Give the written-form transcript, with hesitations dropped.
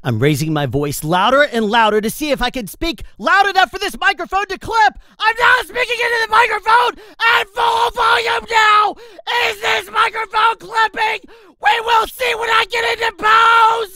I'm raising my voice louder and louder to see if I can speak loud enough for this microphone to clip. I'm now speaking into the microphone at full volume now. Is this microphone clipping? We will see when I get into pose.